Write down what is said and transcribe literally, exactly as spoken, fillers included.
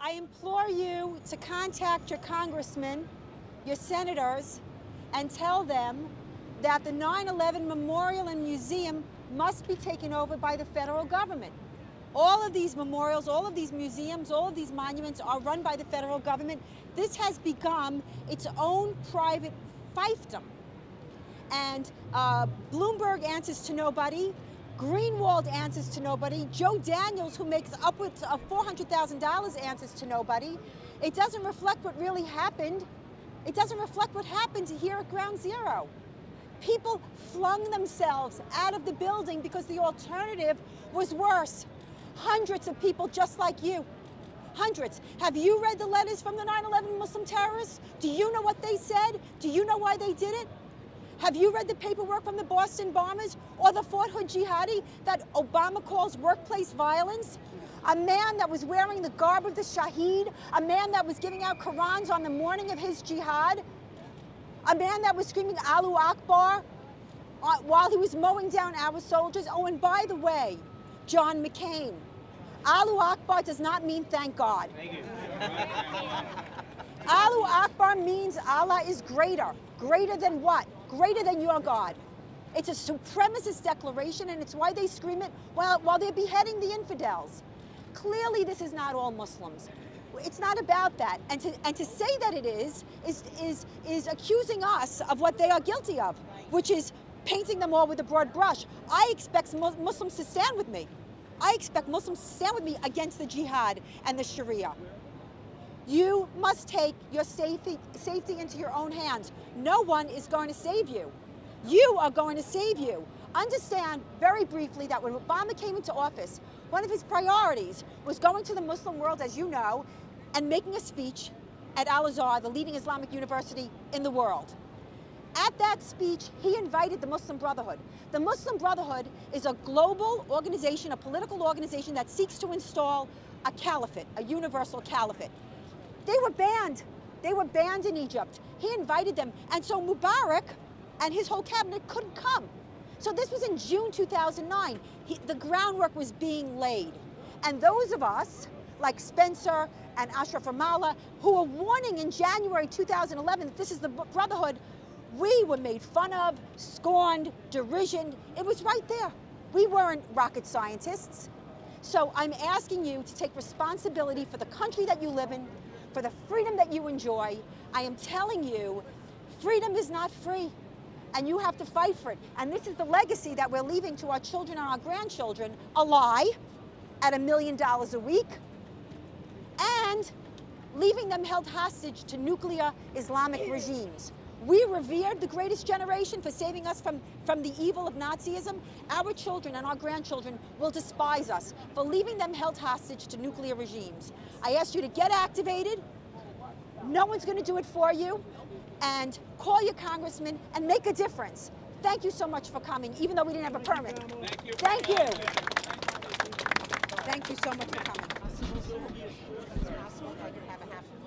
I implore you to contact your congressmen, your senators, and tell them that the nine eleven Memorial and Museum must be taken over by the federal government. All of these memorials, all of these museums, all of these monuments are run by the federal government. This has become its own private fiefdom. And uh, Bloomberg answers to nobody. Greenwald answers to nobody. Joe Daniels, who makes upwards of four hundred thousand dollars, answers to nobody. It doesn't reflect what really happened. It doesn't reflect what happened here at Ground Zero. People flung themselves out of the building because the alternative was worse. Hundreds of people just like you. Hundreds. Have you read the letters from the nine eleven Muslim terrorists? Do you know what they said? Do you know why they did it? Have you read the paperwork from the Boston bombers or the Fort Hood jihadi that Obama calls workplace violence? A man that was wearing the garb of the Shaheed, a man that was giving out Qurans on the morning of his jihad, a man that was screaming Allahu Akbar uh, while he was mowing down our soldiers. Oh, and by the way, John McCain, Allahu Akbar does not mean thank God. Thank you. Allahu Akbar means Allah is greater. Greater than what? Greater than your God. It's a supremacist declaration, and it's why they scream it while, while they're beheading the infidels. Clearly, this is not all Muslims. It's not about that. And to, and to say that it is, is, is, is accusing us of what they are guilty of, which is painting them all with a broad brush. I expect Muslims to stand with me. I expect Muslims to stand with me against the jihad and the Sharia. You must take your safety, safety into your own hands. No one is going to save you. You are going to save you. Understand very briefly that when Obama came into office, one of his priorities was going to the Muslim world, as you know, and making a speech at Al-Azhar, the leading Islamic university in the world. At that speech, he invited the Muslim Brotherhood. The Muslim Brotherhood is a global organization, a political organization that seeks to install a caliphate, a universal caliphate. They were banned. They were banned in Egypt. He invited them. And so Mubarak and his whole cabinet couldn't come. So this was in June two thousand nine. He, the groundwork was being laid. And those of us, like Spencer and Ashraf Ramelah, who were warning in January two thousand eleven that this is the Brotherhood, we were made fun of, scorned, derisioned. It was right there. We weren't rocket scientists. So I'm asking you to take responsibility for the country that you live in, for the freedom that you enjoy. I am telling you, freedom is not free, and you have to fight for it. And this is the legacy that we're leaving to our children and our grandchildren, a lie at a million dollars a week, and leaving them held hostage to nuclear Islamic regimes. We revered the greatest generation for saving us from, from the evil of Nazism. Our children and our grandchildren will despise us for leaving them held hostage to nuclear regimes. I ask you to get activated. No one's going to do it for you. And call your congressman and make a difference. Thank you so much for coming, even though we didn't have a permit. Thank you. Thank you. Thank you so much for coming.